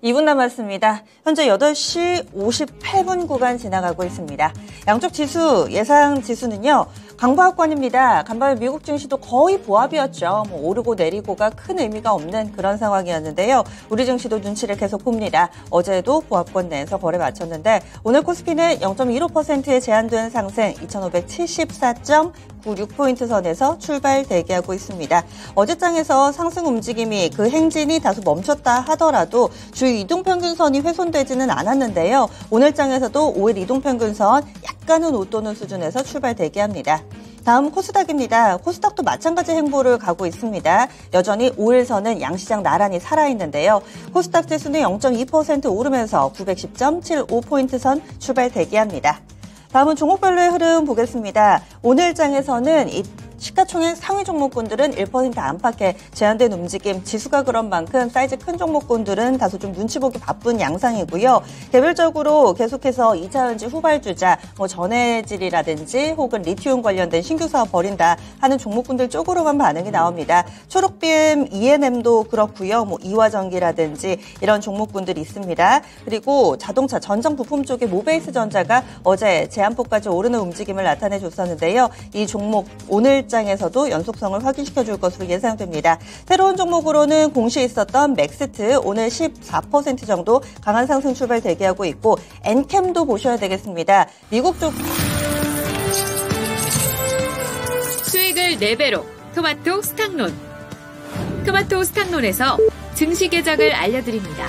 2분 남았습니다. 현재 8시 58분 구간 지나가고 있습니다. 양쪽 지수, 예상 지수는요. 강보합권입니다. 간밤에 미국 증시도 거의 보합이었죠. 오르고 내리고가 큰 의미가 없는 그런 상황이었는데요. 우리 증시도 눈치를 계속 봅니다. 어제도 보합권 내에서 거래 마쳤는데 오늘 코스피는 0.15%의 제한된 상승 2574.96포인트 선에서 출발 대기하고 있습니다. 어제장에서 상승 움직임이 그 행진이 다소 멈췄다 하더라도 주 이동평균선이 훼손되지는 않았는데요. 오늘장에서도 5일 이동평균선 약간은 웃도는 수준에서 출발 대기합니다. 다음 코스닥입니다. 코스닥도 마찬가지 행보를 가고 있습니다. 여전히 5일선은 양시장 나란히 살아있는데요. 코스닥 지수는 0.2% 오르면서 910.75포인트 선 출발 대기합니다. 다음은 종목별로의 흐름 보겠습니다. 오늘장에서는 이 시가총액 상위 종목군들은 1% 안팎의 제한된 움직임, 지수가 그런 만큼 사이즈 큰 종목군들은 다소 좀 눈치 보기 바쁜 양상이고요. 개별적으로 계속해서 2차 전지 후발주자, 전해질이라든지 혹은 리튬 관련된 신규 사업 벌인다 하는 종목군들 쪽으로만 반응이 나옵니다. 초록빔 ENM도 그렇고요. 이화전기라든지 이런 종목군들이 있습니다. 그리고 자동차 전장 부품 쪽의 모베이스 전자가 어제 제한폭까지 오르는 움직임을 나타내줬었는데요. 이 종목 오늘 장에서도 연속성을 확인시켜줄 것으로 예상됩니다. 새로운 종목으로는 공시에 있었던 맥스트 오늘 14% 정도 강한 상승 출발 대기하고 있고 엔캠도 보셔야 되겠습니다. 미국 쪽 수익을 4배로 토마토 스탁론. 토마토 스탁론에서 증시 계작을 알려드립니다.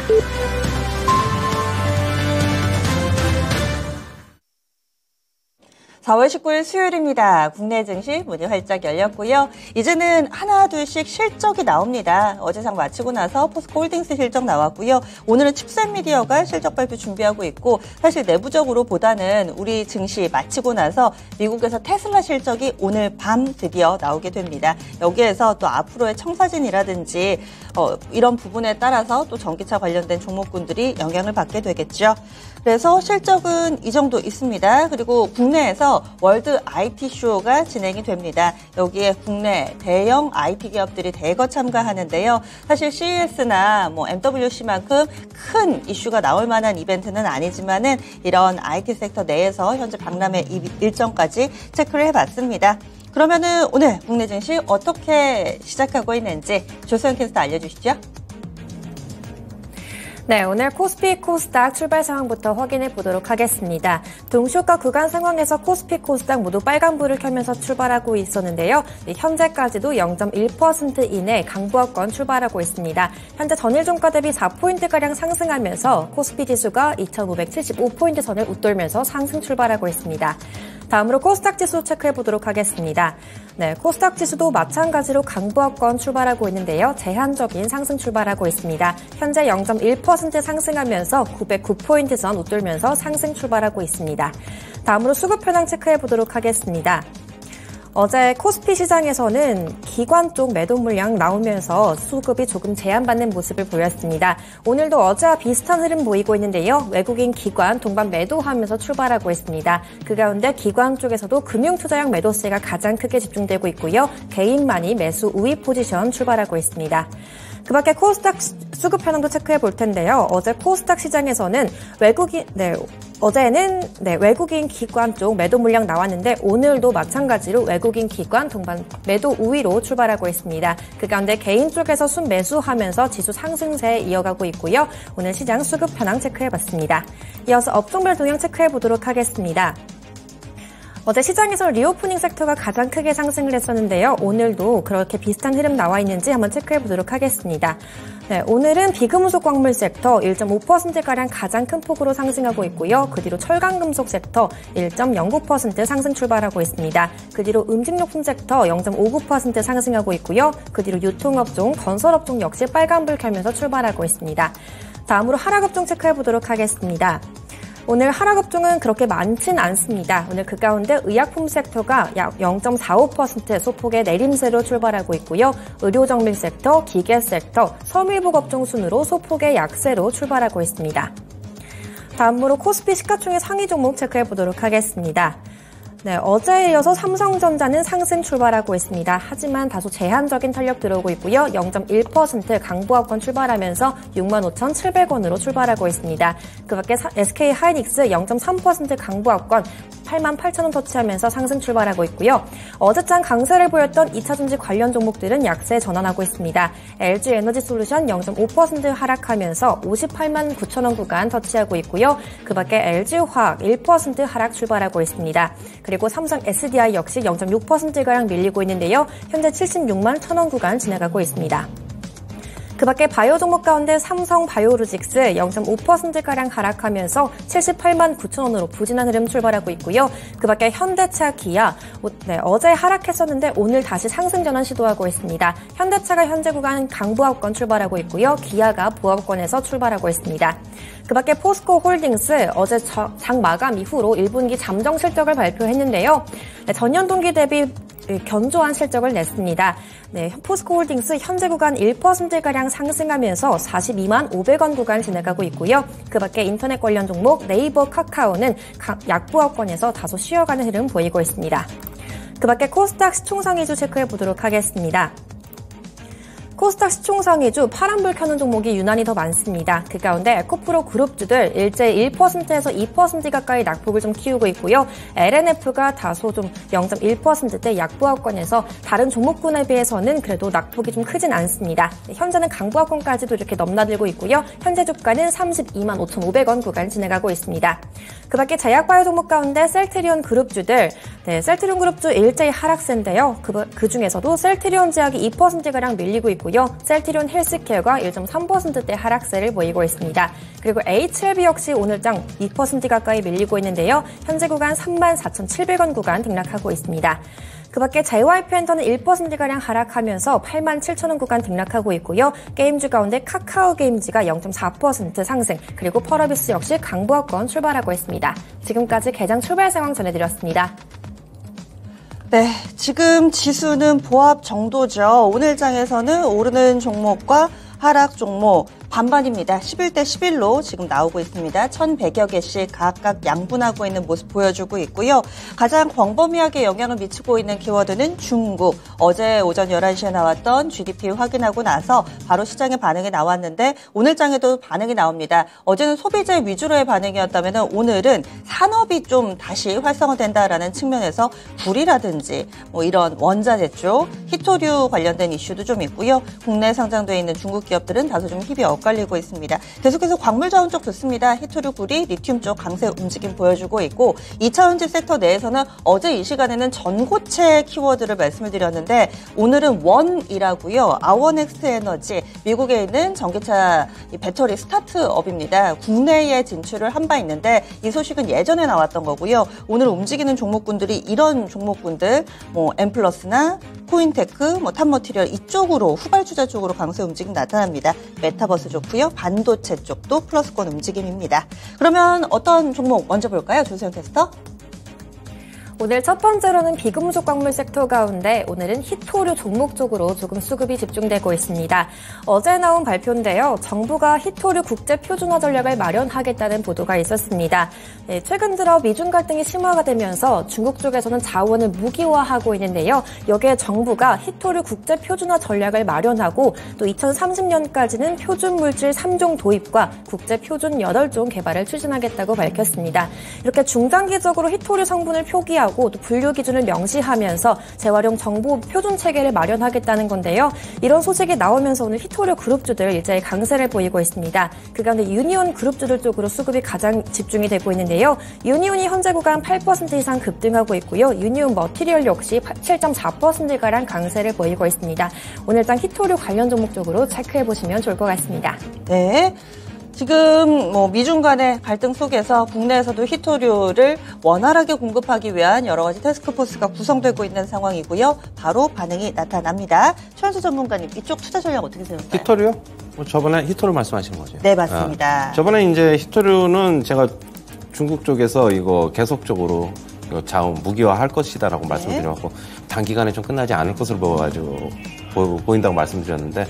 4월 19일 수요일입니다. 국내 증시 문이 활짝 열렸고요. 이제는 하나 둘씩 실적이 나옵니다. 어제장 마치고 나서 포스코홀딩스 실적 나왔고요. 오늘은 칩셋미디어가 실적 발표 준비하고 있고 사실 내부적으로 보다는 우리 증시 마치고 나서 미국에서 테슬라 실적이 오늘 밤 드디어 나오게 됩니다. 여기에서 또 앞으로의 청사진이라든지 이런 부분에 따라서 또 전기차 관련된 종목군들이 영향을 받게 되겠죠. 그래서 실적은 이 정도 있습니다. 그리고 국내에서 월드 IT 쇼가 진행이 됩니다. 여기에 국내 대형 IT 기업들이 대거 참가하는데요. 사실 CES나 MWC만큼 큰 이슈가 나올 만한 이벤트는 아니지만은 이런 IT 섹터 내에서 현재 박람회 일정까지 체크를 해봤습니다. 그러면은 오늘 국내 증시 어떻게 시작하고 있는지 조소연 캐스터 알려주시죠. 네, 오늘 코스피, 코스닥 출발 상황부터 확인해 보도록 하겠습니다. 동시효과 구간 상황에서 코스피, 코스닥 모두 빨간불을 켜면서 출발하고 있었는데요. 현재까지도 0.1% 이내 강보합권 출발하고 있습니다. 현재 전일 종가 대비 4포인트가량 상승하면서 코스피 지수가 2,575포인트 선을 웃돌면서 상승 출발하고 있습니다. 다음으로 코스닥 지수 체크해 보도록 하겠습니다. 네, 코스닥 지수도 마찬가지로 강보합권 출발하고 있는데요. 제한적인 상승 출발하고 있습니다. 현재 0.1% 상승하면서 909포인트 선 웃돌면서 상승 출발하고 있습니다. 다음으로 수급 현황 체크해 보도록 하겠습니다. 어제 코스피 시장에서는 기관 쪽 매도 물량 나오면서 수급이 조금 제한받는 모습을 보였습니다. 오늘도 어제와 비슷한 흐름 보이고 있는데요. 외국인 기관 동반 매도하면서 출발하고 있습니다. 그 가운데 기관 쪽에서도 금융투자형 매도세가 가장 크게 집중되고 있고요. 개인만이 매수 우위 포지션 출발하고 있습니다. 그 밖에 코스닥 수급 현황도 체크해 볼 텐데요. 어제 코스닥 시장에서는 어제는 외국인 기관 쪽 매도 물량 나왔는데 오늘도 마찬가지로 외국인 기관 동반 매도 우위로 출발하고 있습니다. 그 가운데 개인 쪽에서 순매수하면서 지수 상승세 이어가고 있고요. 오늘 시장 수급 현황 체크해봤습니다. 이어서 업종별 동향 체크해보도록 하겠습니다. 어제 시장에서 리오프닝 섹터가 가장 크게 상승을 했었는데요. 오늘도 그렇게 비슷한 흐름 나와 있는지 한번 체크해보도록 하겠습니다. 네, 오늘은 비금속 광물 섹터 1.5%가량 가장 큰 폭으로 상승하고 있고요. 그 뒤로 철강금속 섹터 1.09% 상승 출발하고 있습니다. 그 뒤로 음식료품 섹터 0.59% 상승하고 있고요. 그 뒤로 유통업종, 건설업종 역시 빨간불 켜면서 출발하고 있습니다. 다음으로 하락업종 체크해보도록 하겠습니다. 오늘 하락업종은 그렇게 많진 않습니다. 오늘 그 가운데 의약품 섹터가 약 0.45% 소폭의 내림세로 출발하고 있고요. 의료정밀 섹터, 기계 섹터, 섬유복 업종 순으로 소폭의 약세로 출발하고 있습니다. 다음으로 코스피 시가총액 상위 종목 체크해 보도록 하겠습니다. 네, 어제에 이어서 삼성전자는 상승 출발하고 있습니다. 하지만 다소 제한적인 탄력 들어오고 있고요. 0.1% 강보합권 출발하면서 65,700원으로 출발하고 있습니다. 그 밖에 SK 하이닉스 0.3% 강보합권 88,000원 터치하면서 상승 출발하고 있고요. 어제장 강세를 보였던 2차전지 관련 종목들은 약세 전환하고 있습니다. LG 에너지 솔루션 0.5% 하락하면서 589,000원 구간 터치하고 있고요. 그 밖에 LG 화학 1% 하락 출발하고 있습니다. 그리고 삼성 SDI 역시 0.6%가량 밀리고 있는데요. 현재 761,000원 구간 지나가고 있습니다. 그 밖에 바이오 종목 가운데 삼성 바이오로직스 0.5%가량 하락하면서 789,000원으로 부진한 흐름 출발하고 있고요. 그 밖에 현대차, 기아, 어제 하락했었는데 오늘 다시 상승 전환 시도하고 있습니다. 현대차가 현재 구간 강보합권 출발하고 있고요. 기아가 보합권에서 출발하고 있습니다. 그 밖에 포스코 홀딩스 어제 장 마감 이후로 1분기 잠정 실적을 발표했는데요. 전년 동기 대비 견조한 실적을 냈습니다. 네, 포스코 홀딩스 현재 구간 1%가량 상승하면서 42만 500원 구간 지나가고 있고요. 그 밖에 인터넷 관련 종목 네이버, 카카오는 약보합권에서 다소 쉬어가는 흐름 보이고 있습니다. 그 밖에 코스닥 시총상위주 체크해 보도록 하겠습니다. 코스닥 시총상위주 파란불 켜는 종목이 유난히 더 많습니다. 그 가운데 에코프로 그룹주들 일제 1%에서 2% 가까이 낙폭을 좀 키우고 있고요. LNF가 다소 좀 0.1%대 약보합권에서 다른 종목군에 비해서는 그래도 낙폭이 좀 크진 않습니다. 현재는 강보합권까지도 이렇게 넘나들고 있고요. 현재 주가는 32만 5,500원 구간 진행하고 있습니다. 그 밖에 제약바이오 종목 가운데 셀트리온 그룹주들, 셀트리온 그룹주 일제히 하락세인데요. 그 중에서도 셀트리온 제약이 2%가량 밀리고 있고요. 셀트리온 헬스케어가 1.3%대 하락세를 보이고 있습니다. 그리고 HLB 역시 오늘장 2% 가까이 밀리고 있는데요. 현재 구간 34,700원 구간 등락하고 있습니다. 그 밖에 JYP엔터는 1%가량 하락하면서 87,000원 구간 등락하고 있고요. 게임주 가운데 카카오 게임즈가 0.4% 상승, 그리고 펄어비스 역시 강보합권 출발하고 있습니다. 지금까지 개장 출발 상황 전해드렸습니다. 네, 지금 지수는 보합 정도죠. 오늘 장에서는 오르는 종목과 하락 종목 반반입니다. 11대 11로 지금 나오고 있습니다. 1,100여 개씩 각각 양분하고 있는 모습 보여주고 있고요. 가장 광범위하게 영향을 미치고 있는 키워드는 중국. 어제 오전 11시에 나왔던 GDP 확인하고 나서 바로 시장에 반응이 나왔는데 오늘 장에도 반응이 나옵니다. 어제는 소비재 위주로의 반응이었다면 오늘은 산업이 좀 다시 활성화된다라는 측면에서 불이라든지 뭐 이런 원자재 쪽, 히토류 관련된 이슈도 좀 있고요. 국내에 상장돼 있는 중국 기업들은 다소 좀 힘이 엇갈리고 있습니다. 계속해서 광물 자원 쪽 좋습니다. 히토류, 구리, 리튬 쪽 강세 움직임 보여주고 있고 2차전지 섹터 내에서는 어제 이 시간에는 전고체 키워드를 말씀을 드렸는데 오늘은 원이라고요. 아워넥스트 에너지, 미국에 있는 전기차 배터리 스타트업입니다. 국내에 진출을 한 바 있는데 이 소식은 예전에 나왔던 거고요. 오늘 움직이는 종목군들이 이런 종목군들 뭐 엠플러스나 코인테크, 뭐 탑머티리얼 이쪽으로 후발주자 쪽으로 강세 움직임 나타납니다. 메타버스 좋고요. 반도체 쪽도 플러스권 움직임입니다. 그러면 어떤 종목 먼저 볼까요? 조세현 캐스터. 오늘 첫 번째로는 비금속 광물 섹터 가운데 오늘은 히토류 종목 쪽으로 조금 수급이 집중되고 있습니다. 어제 나온 발표인데요. 정부가 히토류 국제 표준화 전략을 마련하겠다는 보도가 있었습니다. 네, 최근 들어 미중 갈등이 심화가 되면서 중국 쪽에서는 자원을 무기화하고 있는데요. 여기에 정부가 히토류 국제 표준화 전략을 마련하고 또 2030년까지는 표준 물질 3종 도입과 국제 표준 8종 개발을 추진하겠다고 밝혔습니다. 이렇게 중장기적으로 히토류 성분을 표기하고 또 분류 기준을 명시하면서 재활용 정보 표준 체계를 마련하겠다는 건데요. 이런 소식이 나오면서 오늘 히토류 그룹주들 일제히 강세를 보이고 있습니다. 그 가운데 유니온 그룹주들 쪽으로 수급이 가장 집중이 되고 있는데요. 유니온이 현재 구간 8% 이상 급등하고 있고요. 유니온 머티리얼 역시 7.4%가량 강세를 보이고 있습니다. 오늘장 히토류 관련 종목 쪽으로 체크해보시면 좋을 것 같습니다. 네. 지금 뭐 미중 간의 갈등 속에서 국내에서도 히토류를 원활하게 공급하기 위한 여러 가지 태스크포스가 구성되고 있는 상황이고요. 바로 반응이 나타납니다. 최현수 전문가님, 이쪽 투자 전략 어떻게 세울까요? 히토류요? 저번에 히토류 말씀하신 거죠? 네, 맞습니다. 저번에 이제 히토류는 제가 중국 쪽에서 이거 계속적으로 자원 무기화 할 것이다라고 말씀드렸고 단기간에 좀 끝나지 않을 것으로 보인다고 말씀드렸는데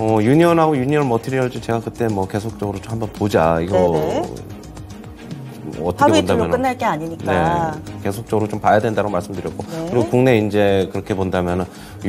유니온하고 유니온 머티리얼즈 제가 그때 뭐 계속적으로 좀 한번 보자. 이거 어떻게 하루 이틀로 본다면 끝날 게 아니니까. 네, 계속적으로 좀 봐야 된다고 말씀드렸고 네. 그리고 국내 이제 그렇게 본다면은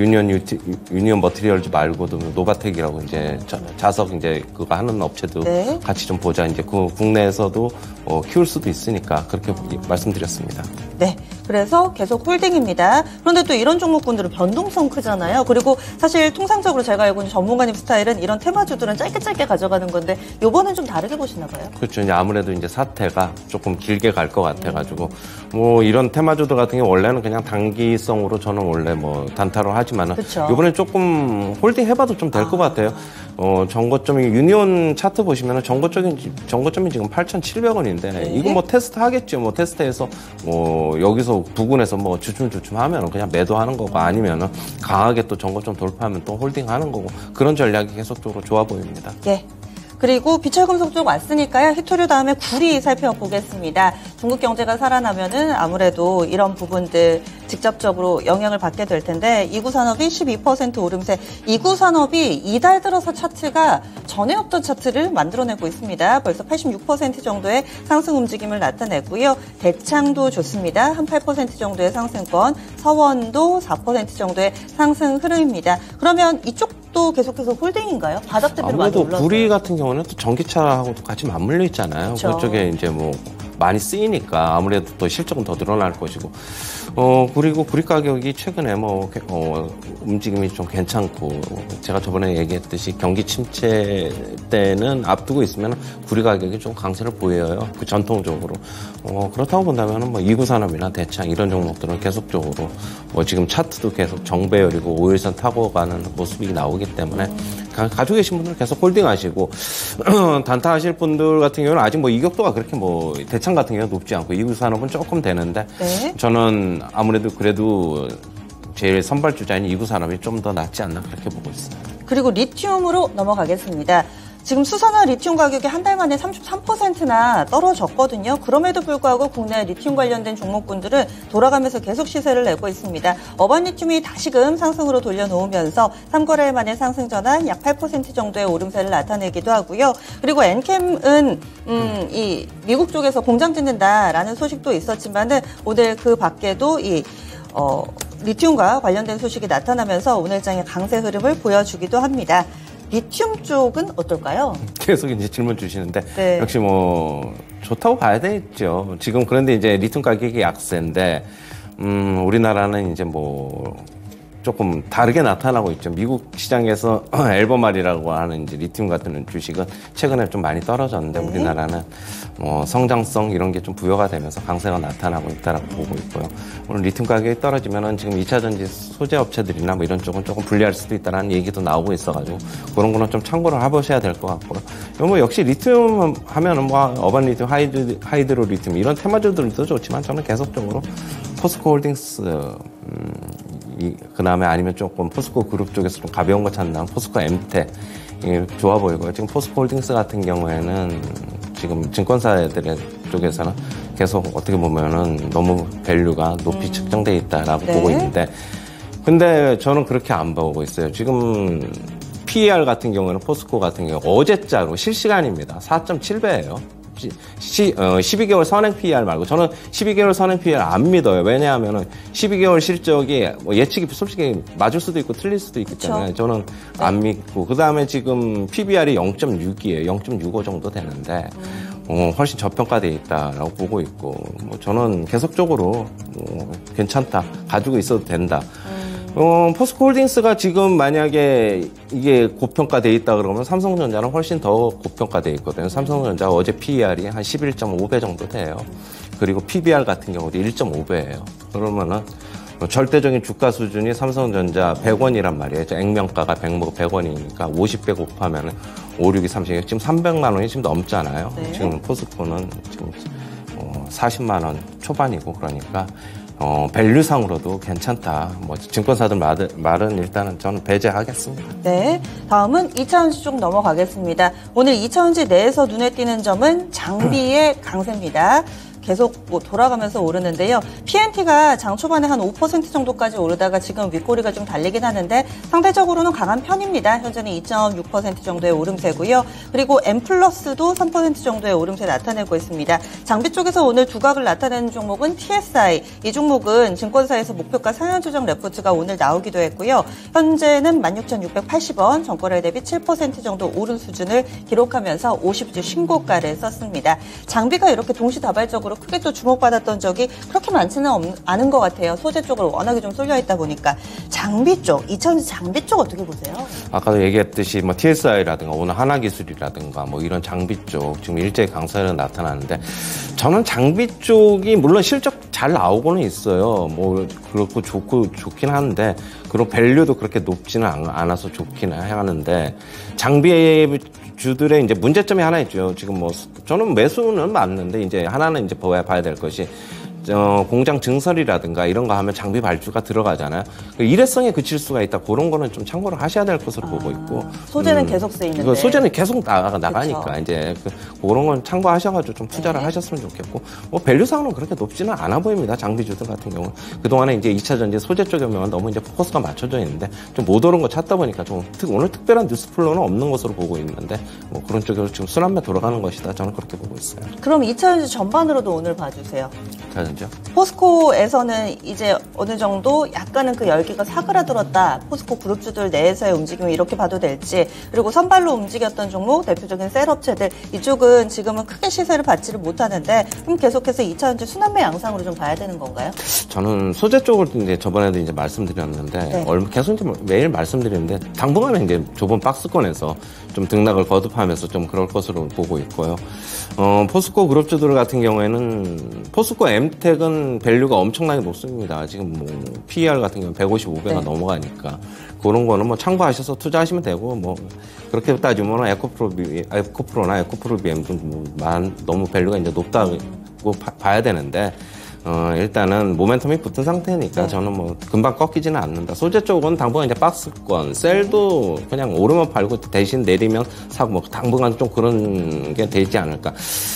유니언 머티리얼즈 말고도 노바텍이라고 이제 자석 이제 그거 하는 업체도 네. 같이 좀 보자 이제 그 국내에서도 키울 수도 있으니까 그렇게 말씀드렸습니다. 네. 그래서 계속 홀딩입니다. 그런데 또 이런 종목군들은 변동성 크잖아요. 그리고 사실 통상적으로 제가 알고 있는 전문가님 스타일은 이런 테마주들은 짧게 가져가는 건데 요번엔 좀 다르게 보시나 봐요. 그렇죠. 이제 아무래도 이제 사태가 조금 길게 갈 것 같아가지고 뭐 이런 테마주들 같은 경우 원래는 그냥 단기성으로 저는 원래 뭐 단타로 하지만은 그쵸. 이번에 조금 홀딩 해봐도 좀 될 것 같아요. 정고점이 유니온 차트 보시면은 정고점이 지금 8,700원인데 네. 이거 뭐 테스트 하겠죠. 뭐 테스트해서 뭐 여기서 부근에서 뭐 주춤 하면은 그냥 매도하는 거고 아니면은 강하게 또 정고점 돌파하면 또 홀딩하는 거고 그런 전략이 계속적으로 좋아 보입니다. 예. 그리고 비철금속 쪽 왔으니까요. 히토류 다음에 구리 살펴보겠습니다. 중국 경제가 살아나면은 아무래도 이런 부분들 직접적으로 영향을 받게 될 텐데 이구산업이 12% 오름세. 이구산업이 이달 들어서 차트가 전에 없던 차트를 만들어내고 있습니다. 벌써 86% 정도의 상승 움직임을 나타내고요. 대창도 좋습니다. 한 8% 정도의 상승권. 서원도 4% 정도의 상승 흐름입니다. 그러면 이쪽도 계속해서 홀딩인가요? 바닥 대비로 많이 아무래도 올랐어요. 구리 같은 경우는 또 전기차하고도 같이 맞물려 있잖아요. 그쵸. 그쪽에 이제 뭐 많이 쓰이니까 아무래도 또 실적은 더 늘어날 것이고. 그리고 구리 가격이 최근에 움직임이 좀 괜찮고, 제가 저번에 얘기했듯이 경기 침체 때는 앞두고 있으면 구리 가격이 좀 강세를 보여요. 그 전통적으로. 그렇다고 본다면 뭐 이구산업이나 대창 이런 종목들은 계속적으로 지금 차트도 계속 정배열이고 5일선 타고 가는 모습이 나오기 때문에 가지고 계신 분들은 계속 홀딩 하시고, 단타 하실 분들 같은 경우는 아직 뭐 이격도가 그렇게 뭐 대창 같은 경우는 높지 않고 이구산업은 조금 되는데, 네. 저는 아무래도 그래도 제일 선발 주자인 이구산업이 좀 더 낫지 않나 그렇게 보고 있어요. 그리고 리튬으로 넘어가겠습니다. 지금 수산화 리튬 가격이 한 달 만에 33%나 떨어졌거든요. 그럼에도 불구하고 국내 리튬 관련된 종목군들은 돌아가면서 계속 시세를 내고 있습니다. 어반 리튬이 다시금 상승으로 돌려놓으면서 3거래일 만에 상승 전환 약 8% 정도의 오름세를 나타내기도 하고요. 그리고 엔캠은 이 미국 쪽에서 공장 짓는다라는 소식도 있었지만은 오늘 그 밖에도 리튬과 관련된 소식이 나타나면서 오늘장의 강세 흐름을 보여주기도 합니다. 리튬 쪽은 어떨까요? 계속 이제 질문 주시는데, 네. 역시 뭐 좋다고 봐야 되겠죠. 지금 그런데 이제 리튬 가격이 약세인데, 우리나라는 이제 뭐 조금 다르게 나타나고 있죠. 미국 시장에서 앨범알이라고 하는 이제 리튬 같은 주식은 최근에 좀 많이 떨어졌는데, 네. 우리나라는 성장성 이런 게 좀 부여가 되면서 강세가 나타나고 있다라고 보고 있고요. 오늘 리튬 가격이 떨어지면은 지금 2차 전지 소재 업체들이나 뭐 이런 쪽은 조금 불리할 수도 있다라는 얘기도 나오고 있어가지고 그런 거는 좀 참고를 해보셔야 될 것 같고요. 뭐 역시 리튬 하면은 뭐 어반 리튬, 하이드로 리튬 이런 테마주들도 좋지만 저는 계속적으로 포스코 홀딩스 그 다음에 아니면 조금 포스코 그룹 쪽에서 좀 가벼운 거 찾는 포스코 엠텍 좋아 보이고요. 지금 포스코 홀딩스 같은 경우에는 지금 증권사들 쪽에서는 계속 어떻게 보면은 너무 밸류가 높이 측정돼 있다라고 네. 보고 있는데, 근데 저는 그렇게 안 보고 있어요. 지금 PER 같은 경우는 포스코 같은 경우 어제자로 실시간입니다. 4.7배예요. 12개월 선행 PER 말고 저는 12개월 선행 PER 안 믿어요. 왜냐하면은 12개월 실적이 뭐 예측이 솔직히 맞을 수도 있고 틀릴 수도 있기 그쵸. 때문에 저는 안 믿고, 그 다음에 지금 PBR이 0.6이에요. 0.65 정도 되는데 훨씬 저평가돼 있다라고 보고 있고, 뭐 저는 계속적으로 괜찮다, 가지고 있어도 된다. 포스코 홀딩스가 지금 만약에 이게 고평가돼 있다 그러면 삼성전자는 훨씬 더 고평가돼 있거든요. 삼성전자 어제 PER이 한 11.5배 정도 돼요. 그리고 PBR 같은 경우도 1.5배예요. 그러면은 절대적인 주가 수준이 삼성전자 100원이란 말이에요. 액면가가 100원이니까 50배 곱하면은 5, 6이 30, 지금 300만 원이 지금 넘잖아요. 네. 지금 포스코는 지금 40만 원 초반이고, 그러니까 밸류상으로도 괜찮다. 뭐 증권사들 말은 일단은 저는 배제하겠습니다. 네, 다음은 2차전지 쪽 넘어가겠습니다. 오늘 2차전지 내에서 눈에 띄는 점은 장비의 강세입니다. 계속 돌아가면서 오르는데요. PNT가 장 초반에 한 5% 정도까지 오르다가 지금 윗꼬리가 좀 달리긴 하는데 상대적으로는 강한 편입니다. 현재는 2.6% 정도의 오름세고요. 그리고 M+도 3% 정도의 오름세 나타내고 있습니다. 장비 쪽에서 오늘 두각을 나타내는 종목은 TSI. 이 종목은 증권사에서 목표가 상향 조정 레포트가 오늘 나오기도 했고요. 현재는 16,680원, 전거래 대비 7% 정도 오른 수준을 기록하면서 50주 신고가를 썼습니다. 장비가 이렇게 동시다발적으로 크게 또 주목받았던 적이 그렇게 많지는 않은 것 같아요. 소재 쪽으로 워낙에 좀 쏠려 있다 보니까. 장비 쪽, 2000 장비 쪽 어떻게 보세요? 아까도 얘기했듯이 뭐 TSI라든가 오늘 하나기술이라든가 뭐 이런 장비 쪽 지금 일제히 강세는 나타나는데 저는 장비 쪽이 물론 실적 잘 나오고는 있어요. 뭐 그렇고 좋긴 한데 그리고 밸류도 그렇게 높지는 않아서 좋긴 하는데 장비 주들의 이제 문제점이 하나 있죠. 지금 뭐 저는 매수는 맞는데 이제 하나는 이제 봐야 될 것이 공장 증설이라든가 이런 거 하면 장비 발주가 들어가잖아요. 일회성에 그칠 수가 있다. 그런 거는 좀 참고를 하셔야 될 것으로 보고 있고. 소재는 계속 쓰이는데. 이거 소재는 계속 나가니까 그쵸. 이제 그런 건 참고하셔가지고 좀 투자를 하셨으면 좋겠고. 뭐 밸류상으로는 그렇게 높지는 않아 보입니다. 장비주들 같은 경우는. 그동안에 이제 2차 전지 소재 쪽에 보면 너무 이제 포커스가 맞춰져 있는데 좀 못 오른 거 찾다 보니까 좀 오늘 특별한 뉴스플로는 없는 것으로 보고 있는데 뭐 그런 쪽으로 지금 순환매 돌아가는 것이다. 저는 그렇게 보고 있어요. 그럼 2차 전지 전반으로도 오늘 봐주세요. 자전죠? 포스코에서는 이제 어느 정도 약간은 그 열기가 사그라들었다. 포스코 그룹주들 내에서의 움직임이 이렇게 봐도 될지. 그리고 선발로 움직였던 종목, 대표적인 셀업체들 이쪽은 지금은 크게 시세를 받지를 못하는데 그럼 계속해서 2차 전지 순환매 양상으로 좀 봐야 되는 건가요? 저는 소재 쪽을 이제 저번에도 이제 말씀드렸는데 네. 계속 이제 매일 말씀드리는데 당분간은 이제 좁은 박스권에서 좀 등락을 거듭하면서 좀 그럴 것으로 보고 있고요. 포스코 그룹주들 같은 경우에는 포스코 엠텍은 밸류가 엄청나게 높습니다. 지금 뭐 PER 같은 경우는 150, 500가 네. 넘어가니까 그런 거는 뭐 참고하셔서 투자하시면 되고 뭐 그렇게 따지면 에코프로나 에코프로비엠도 뭐 너무 밸류가 이제 높다고 봐야 되는데. 일단은 모멘텀이 붙은 상태니까 저는 뭐 금방 꺾이지는 않는다. 소재 쪽은 당분간 이제 박스권, 셀도 그냥 오르면 팔고 대신 내리면 사고 뭐 당분간 좀 그런 게 되지 않을까.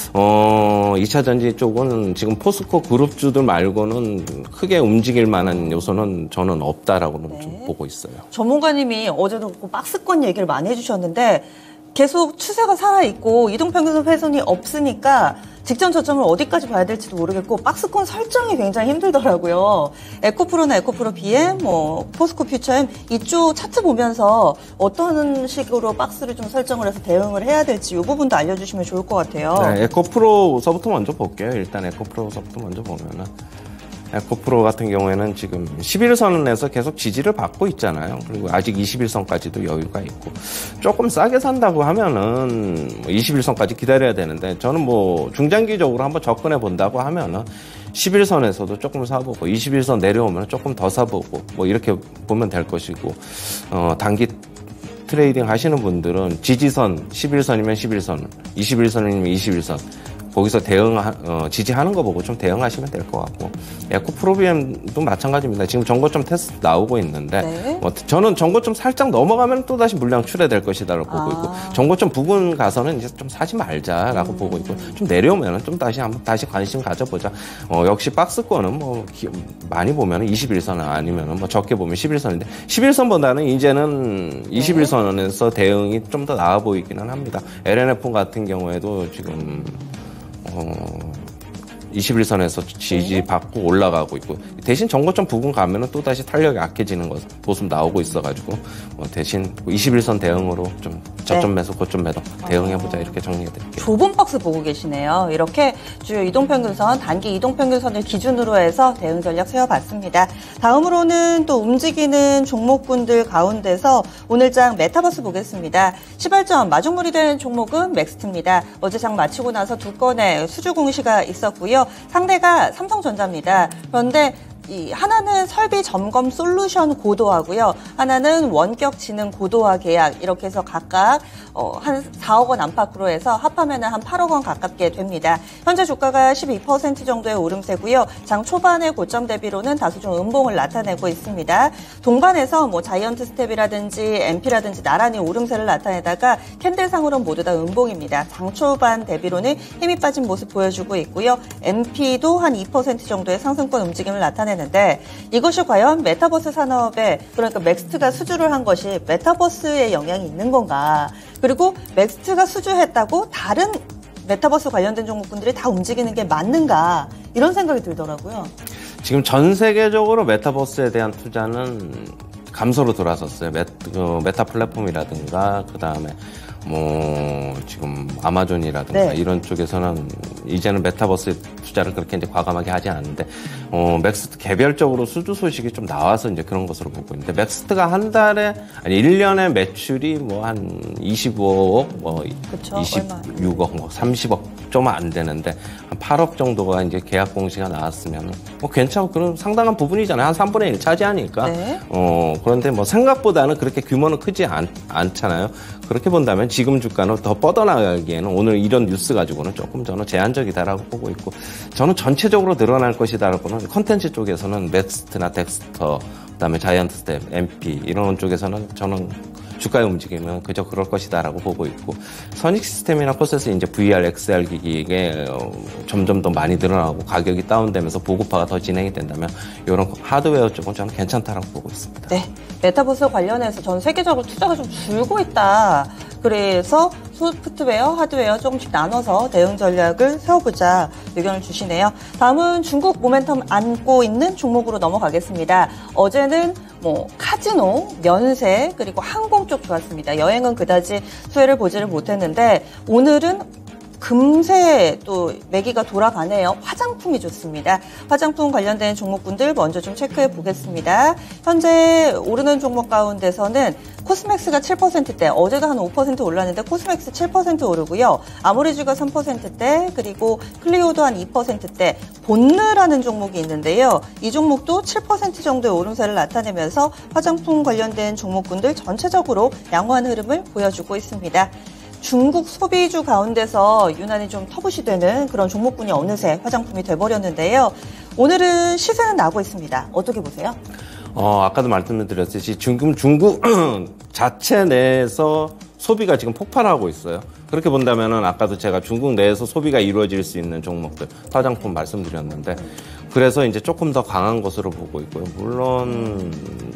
2차 전지 쪽은 지금 포스코 그룹주들 말고는 크게 움직일 만한 요소는 저는 없다라고는 좀 보고 있어요. 전문가님이 어제도 그 박스권 얘기를 많이 해주셨는데 계속 추세가 살아있고 이동평균선 훼손이 없으니까 직전 저점을 어디까지 봐야 될지도 모르겠고 박스권 설정이 굉장히 힘들더라고요. 에코프로나 에코프로 BM, 뭐 포스코 퓨처엠 이쪽 차트 보면서 어떤 식으로 박스를 좀 설정을 해서 대응을 해야 될지 이 부분도 알려주시면 좋을 것 같아요. 네, 에코프로서부터 먼저 볼게요. 일단 에코프로서부터 먼저 보면은 에코프로 같은 경우에는 지금 11선에서 계속 지지를 받고 있잖아요. 그리고 아직 21선까지도 여유가 있고 조금 싸게 산다고 하면은 21선까지 기다려야 되는데 저는 뭐 중장기적으로 한번 접근해 본다고 하면은 11선에서도 조금 사보고 21선 내려오면 조금 더 사보고 뭐 이렇게 보면 될 것이고 단기 트레이딩 하시는 분들은 지지선 11선이면 11선, 21선이면 21선 거기서 지지하는 거 보고 좀 대응하시면 될 것 같고 에코프로비엠도 마찬가지입니다. 지금 전고점 테스트 나오고 있는데 네. 저는 전고점 살짝 넘어가면 또 다시 물량 출회될 것이다라고 보고 있고 전고점 부근 가서는 이제 좀 사지 말자라고 보고 있고 좀 내려오면은 좀 다시 관심 가져보자. 역시 박스권은 뭐 많이 보면은 21선 아니면은 뭐 적게 보면 11선인데 11선보다는 이제는 21선에서 대응이 좀 더 나아 보이기는 합니다. LNF 같은 경우에도 지금 21선에서 지지받고 올라가고 있고 대신 전고점 부근 가면은 또 다시 탄력이 약해지는 모습 나오고 있어가지고 대신 21선 대응으로 좀 저점 매수, 고점 매도 대응해보자 이렇게 정리해드릴게요. 좁은 박스 보고 계시네요. 이렇게 주요 이동평균선, 단기 이동평균선을 기준으로 해서 대응 전략 세워봤습니다. 다음으로는 또 움직이는 종목군들 가운데서 오늘장 메타버스 보겠습니다. 시발점 마중물이 된 종목은 맥스트입니다. 어제 장 마치고 나서 두 건의 수주 공시가 있었고요. 상대가 삼성전자입니다. 그런데 하나는 설비 점검 솔루션 고도화고요. 하나는 원격 지능 고도화 계약 이렇게 해서 각각 한 4억 원 안팎으로 해서 합하면 한 8억 원 가깝게 됩니다. 현재 주가가 12% 정도의 오름세고요. 장 초반의 고점 대비로는 다소 좀 음봉을 나타내고 있습니다. 동반해서 뭐 자이언트 스텝이라든지 MP라든지 나란히 오름세를 나타내다가 캔들상으로는 모두 다 음봉입니다. 장 초반 대비로는 힘이 빠진 모습 보여주고 있고요. MP도 한 2% 정도의 상승권 움직임을 나타내는데 이것이 과연 메타버스 산업에 그러니까 맥스트가 수주를 한 것이 메타버스에 영향이 있는 건가? 그리고 맥스트가 수주했다고 다른 메타버스 관련된 종목군들이 다 움직이는 게 맞는가? 이런 생각이 들더라고요. 지금 전 세계적으로 메타버스에 대한 투자는 감소로 돌아섰어요. 메타 플랫폼이라든가 그다음에 지금 아마존이라든가 이런 쪽에서는 이제는 메타버스 투자를 그렇게 이제 과감하게 하지 않는데, 맥스트 개별적으로 수주 소식이 좀 나와서 이제 그런 것으로 보고 있는데, 맥스트가 한 달에, 1년에 매출이 한 25억, 그쵸, 26억, 30억 좀 안 되는데, 한 8억 정도가 이제 계약 공시가 나왔으면, 괜찮고, 그런 상당한 부분이잖아요. 한 3분의 1 차지하니까. 네. 그런데 생각보다는 그렇게 규모는 크지 않잖아요. 그렇게 본다면 지금 주가는 더 뻗어나가기에는 오늘 이런 뉴스 가지고는 조금 저는 제한적이다라고 보고 있고, 저는 전체적으로 늘어날 것이다라고는 컨텐츠 쪽에서는 맥스트나 덱스터, 그다음에 자이언트 스텝, MP 이런 쪽에서는 저는 주가의 움직임은 그저 그럴 것이다라고 보고 있고, 선익 시스템이나 프로세스 이제 VR, XR 기기에 점점 더 많이 늘어나고 가격이 다운되면서 보급화가 더 진행이 된다면 이런 하드웨어 쪽은 저는 괜찮다라고 보고 있습니다. 네, 메타버스 관련해서 전 세계적으로 투자가 좀 줄고 있다. 그래서 소프트웨어, 하드웨어 조금씩 나눠서 대응 전략을 세워보자 의견을 주시네요. 다음은 중국 모멘텀 안고 있는 종목으로 넘어가겠습니다. 어제는 카지노, 면세, 그리고 항공 쪽 좋았습니다. 여행은 그다지 수혜를 보지를 못했는데 오늘은 금세 또 매기가 돌아가네요. 화장품이 좋습니다. 화장품 관련된 종목군들 먼저 좀 체크해 보겠습니다. 현재 오르는 종목 가운데서는 코스맥스가 7%대, 어제도 한 5% 올랐는데 코스맥스 7% 오르고요. 아모레주가 3%대, 그리고 클리오도 한 2%대, 본느라는 종목이 있는데요. 이 종목도 7% 정도의 오름세를 나타내면서 화장품 관련된 종목군들 전체적으로 양호한 흐름을 보여주고 있습니다. 중국 소비주 가운데서 유난히 좀 터부시 되는 그런 종목군이 어느새 화장품이 돼버렸는데요. 오늘은 시세는 나고 있습니다. 어떻게 보세요? 아까도 말씀드렸듯이 중국 자체 내에서 소비가 지금 폭발하고 있어요. 그렇게 본다면은 아까도 제가 중국 내에서 소비가 이루어질 수 있는 종목들, 화장품 말씀드렸는데, 그래서 이제 조금 더 강한 것으로 보고 있고요. 물론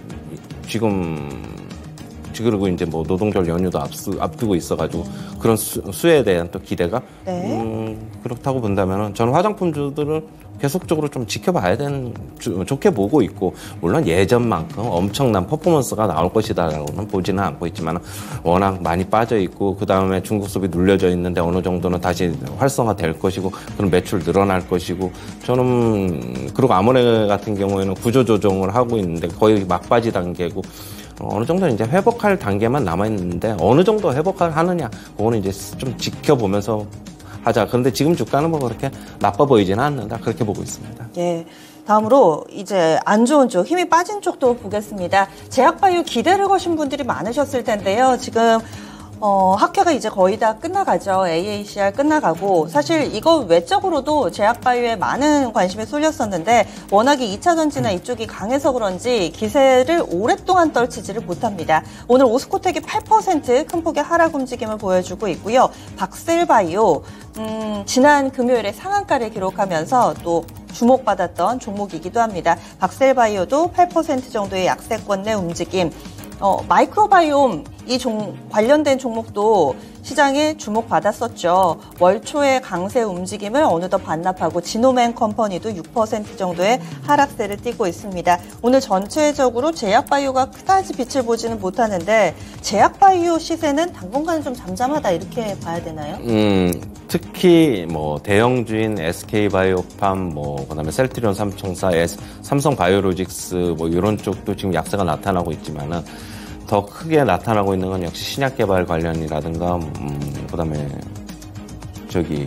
그리고 이제 노동절 연휴도 앞두고 있어가지고 그런 수에 대한 또 기대가 그렇다고 본다면은 저는 화장품주들을 계속적으로 좀 지켜봐야 되는, 좋게 보고 있고, 물론 예전만큼 엄청난 퍼포먼스가 나올 것이다라고는 보지는 않고 있지만 워낙 많이 빠져 있고, 그 다음에 중국 소비 눌려져 있는데 어느 정도는 다시 활성화될 것이고, 그런 매출 늘어날 것이고, 저는 그리고 아모레 같은 경우에는 구조 조정을 하고 있는데 거의 막바지 단계고, 어느 정도 이제 회복할 단계만 남아있는데 어느 정도 회복을 하느냐, 그거는 이제 좀 지켜보면서 하자. 그런데 지금 주가는 그렇게 나빠 보이지는 않는다. 그렇게 보고 있습니다. 예. 다음으로 이제 안 좋은 쪽, 힘이 빠진 쪽도 보겠습니다. 제약바이오 기대를 거신 분들이 많으셨을 텐데요. 지금 학회가 이제 거의 다 끝나가죠. AACR 끝나가고, 사실 이거 외적으로도 제약바이오에 많은 관심이 쏠렸었는데 워낙에 2차 전지나 이쪽이 강해서 그런지 기세를 오랫동안 떨치지를 못합니다. 오늘 오스코텍이 8% 큰 폭의 하락 움직임을 보여주고 있고요. 박셀바이오 지난 금요일에 상한가를 기록하면서 또 주목받았던 종목이기도 합니다. 박셀바이오도 8% 정도의 약세권 내 움직임. 마이크로바이옴 관련된 종목도 시장에 주목받았었죠. 월 초의 강세 움직임을 어느덧 반납하고 지노맨 컴퍼니도 6% 정도의 하락세를 띠고 있습니다. 오늘 전체적으로 제약바이오가 그다지 빛을 보지는 못하는데 제약바이오 시세는 당분간은 좀 잠잠하다 이렇게 봐야 되나요? 특히 대형주인 SK바이오팜, 그다음에 셀트리온 삼총사, 삼성바이오로직스 이런 쪽도 지금 약세가 나타나고 있지만은 더 크게 나타나고 있는 건 역시 신약 개발 관련이라든가, 그다음에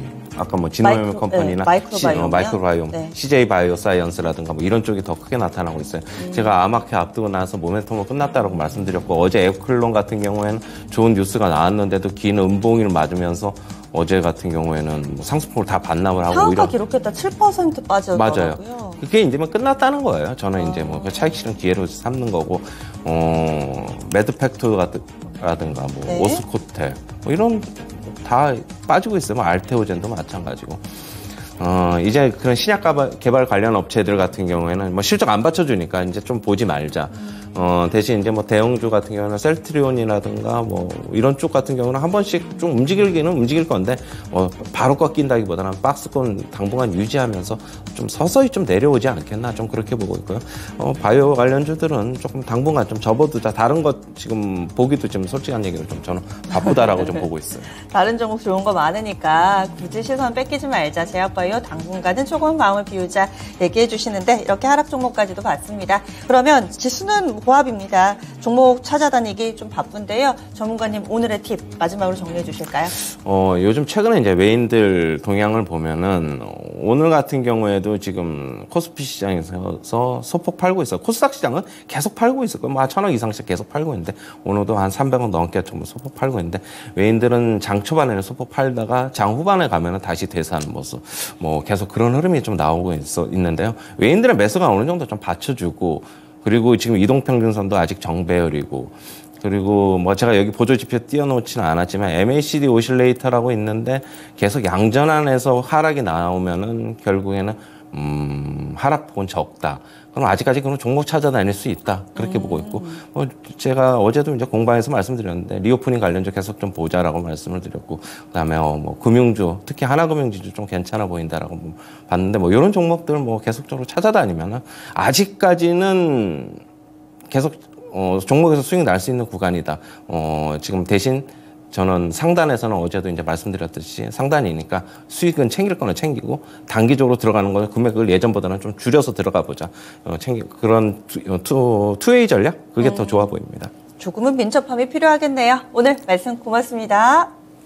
아까 뭐 지노믹 컴퍼니나 마이크로바이옴, 네. CJ 바이오사이언스라든가 뭐 이런 쪽이 더 크게 나타나고 있어요. 제가 아마케 앞두고 나서 모멘텀은 끝났다라고 말씀드렸고 어제 에클론 같은 경우에는 좋은 뉴스가 나왔는데도 긴 음봉이를 맞으면서 어제 같은 경우에는 뭐 상승폭을 다 반납을 하고 상한가 기록했다 7% 빠졌더라고요. 맞아요. 그게 이제 뭐 끝났다는 거예요. 저는 이제 뭐 차익 실현 기회로 삼는 거고 매드팩토라든가 뭐 네. 오스코텔 뭐 이런 다 빠지고 있어요. 뭐 알테오젠도 마찬가지고. 이제 그런 신약 개발 관련 업체들 같은 경우에는 뭐 실적 안 받쳐주니까 이제 좀 보지 말자. 대신 이제 뭐 대형주 같은 경우는 셀트리온이라든가 뭐 이런 쪽 같은 경우는 한 번씩 좀 움직이기는 움직일 건데 바로 꺾인다기보다는 박스권 당분간 유지하면서 좀 서서히 좀 내려오지 않겠나 좀 그렇게 보고 있고요. 바이오 관련주들은 조금 당분간 좀 접어두자. 다른 것 지금 보기도 지금 솔직한 얘기로 좀 저는 바쁘다라고 좀 보고 있어요. 다른 종목 좋은 거 많으니까 굳이 시선 뺏기지 말자. 제약바이오 당분간은 조금 마음을 비우자 얘기해 주시는데 이렇게 하락 종목까지도 봤습니다. 그러면 지수는 고압입니다. 종목 찾아다니기 좀 바쁜데요. 전문가님 오늘의 팁 마지막으로 정리해 주실까요? 요즘 최근에 이제 외인들 동향을 보면은 오늘 같은 경우에도 지금 코스피 시장에서 소폭 팔고 있어요. 코스닥 시장은 계속 팔고 있을 거예요. 뭐 1,000억 이상씩 계속 팔고 있는데 오늘도 한 300억 넘게 좀 소폭 팔고 있는데 외인들은 장 초반에는 소폭 팔다가 장 후반에 가면은 다시 대사하는 모습. 뭐 계속 그런 흐름이 좀 나오고 있는데요. 외인들의 매수가 어느 정도 좀 받쳐주고 그리고 지금 이동평균선도 아직 정배열이고 그리고 뭐 제가 여기 보조지표 띄워놓지는 않았지만 MACD 오실레이터라고 있는데 계속 양전환에서 하락이 나오면은 결국에는 하락폭은 적다. 그럼 아직까지 그런 종목 찾아다닐 수 있다. 그렇게 보고 있고 제가 어제도 이제 공방에서 말씀드렸는데 리오프닝 관련주 계속 좀 보자라고 말씀을 드렸고 그다음에 뭐 금융주 특히 하나금융지주 좀 괜찮아 보인다라고 봤는데 뭐 이런 종목들 뭐 계속적으로 찾아다니면은 아직까지는 계속 종목에서 수익 날 수 있는 구간이다. 지금 대신 저는 상단에서는 어제도 이제 말씀드렸듯이 상단이니까 수익은 챙길 거는 챙기고 단기적으로 들어가는 거는 금액을 예전보다는 좀 줄여서 들어가 보자. 그런 투웨이 전략? 그게 더 좋아 보입니다. 조금은 민첩함이 필요하겠네요. 오늘 말씀 고맙습니다.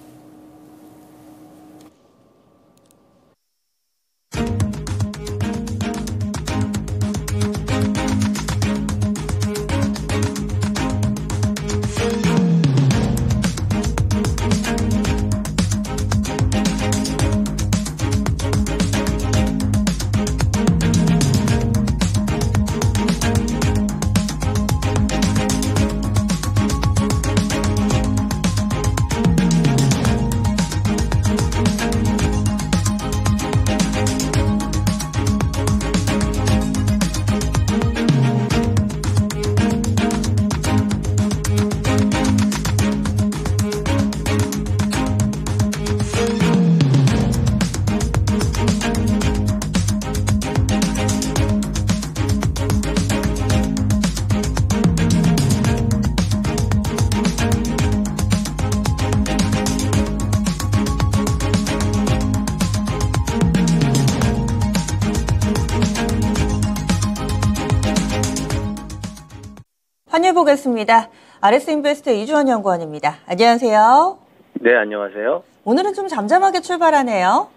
환율 보겠습니다. RS인베스트 이주원 연구원입니다. 안녕하세요. 네, 안녕하세요. 오늘은 좀 잠잠하게 출발하네요.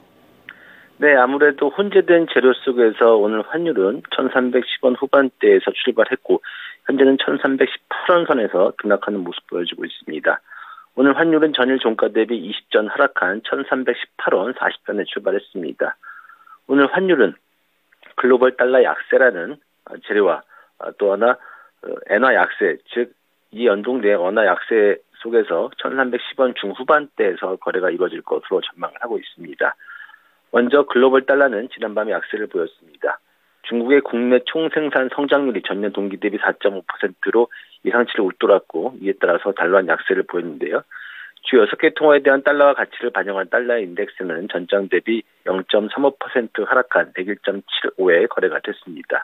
네, 아무래도 혼재된 재료 속에서 오늘 환율은 1310원 후반대에서 출발했고 현재는 1318원 선에서 등락하는 모습 보여주고 있습니다. 오늘 환율은 전일 종가 대비 20전 하락한 1318원 40전에 출발했습니다. 오늘 환율은 글로벌 달러 약세라는 재료와 또 하나 엔화 약세, 즉 이 연동된 원화 약세 속에서 1310원 중후반대에서 거래가 이루어질 것으로 전망을 하고 있습니다. 먼저 글로벌 달러는 지난밤에 약세를 보였습니다. 중국의 국내 총생산 성장률이 전년 동기 대비 4.5%로 예상치를 웃돌았고 이에 따라서 달러한 약세를 보였는데요. 주 6개 통화에 대한 달러와 가치를 반영한 달러의 인덱스는 전장 대비 0.35% 하락한 101.75에 거래가 됐습니다.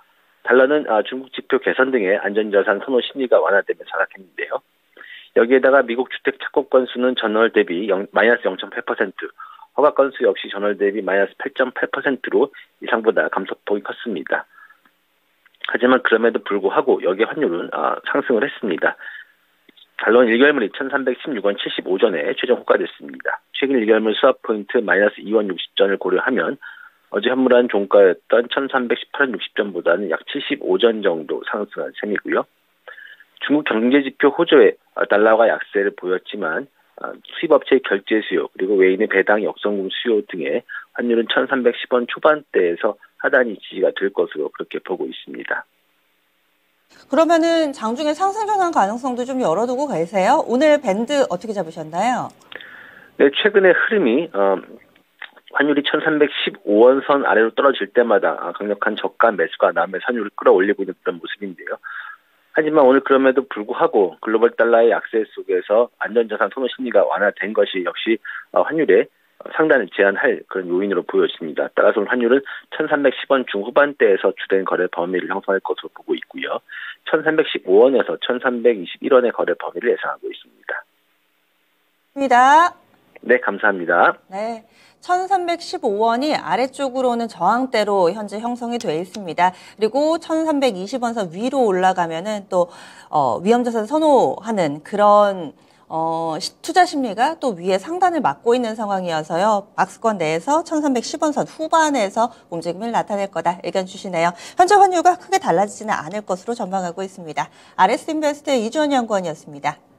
달러는 중국 지표 개선 등의 안전자산 선호 심리가 완화되면서 하락했는데요. 여기에다가 미국 주택 착공 건수는 전월 대비 마이너스 0.8%, 허가 건수 역시 전월 대비 마이너스 8.8%로 이상보다 감소폭이 컸습니다. 하지만 그럼에도 불구하고 여기에 환율은 상승을 했습니다. 달러원 1개월물이 1316원 75전에 최종 호가됐습니다. 최근 1개월물 스왑 포인트 마이너스 2원 60전을 고려하면 어제 현물한 종가였던 1318원 60전보다는 약 75전 정도 상승한 셈이고요. 중국 경제지표 호조에 달러가 약세를 보였지만 수입업체의 결제 수요 그리고 외인의 배당 역성금 수요 등의 환율은 1310원 초반대에서 하단이 지지가 될 것으로 그렇게 보고 있습니다. 그러면은 장중에 상승 전환 가능성도 좀 열어두고 계세요? 오늘 밴드 어떻게 잡으셨나요? 네, 최근의 흐름이 환율이 1315원 선 아래로 떨어질 때마다 강력한 저가 매수가 나오면서 환율을 끌어올리고 있는 그런 모습인데요. 하지만 오늘 그럼에도 불구하고 글로벌 달러의 약세 속에서 안전자산 선호 심리가 완화된 것이 역시 환율의 상단을 제한할 그런 요인으로 보여집니다. 따라서 오늘 환율은 1310원 중후반대에서 주된 거래 범위를 형성할 것으로 보고 있고요. 1315원에서 1321원의 거래 범위를 예상하고 있습니다. 입니다. 네, 감사합니다. 네. 1315원이 아래쪽으로는 저항대로 현재 형성이 되어 있습니다. 그리고 1320원선 위로 올라가면은 또 위험자산 선호하는 그런 투자 심리가 또 위에 상단을 막고 있는 상황이어서요. 박스권 내에서 1310원선 후반에서 움직임을 나타낼 거다 의견 주시네요. 현재 환율과 크게 달라지지는 않을 것으로 전망하고 있습니다. RS인베스트의 이주원 연구원이었습니다.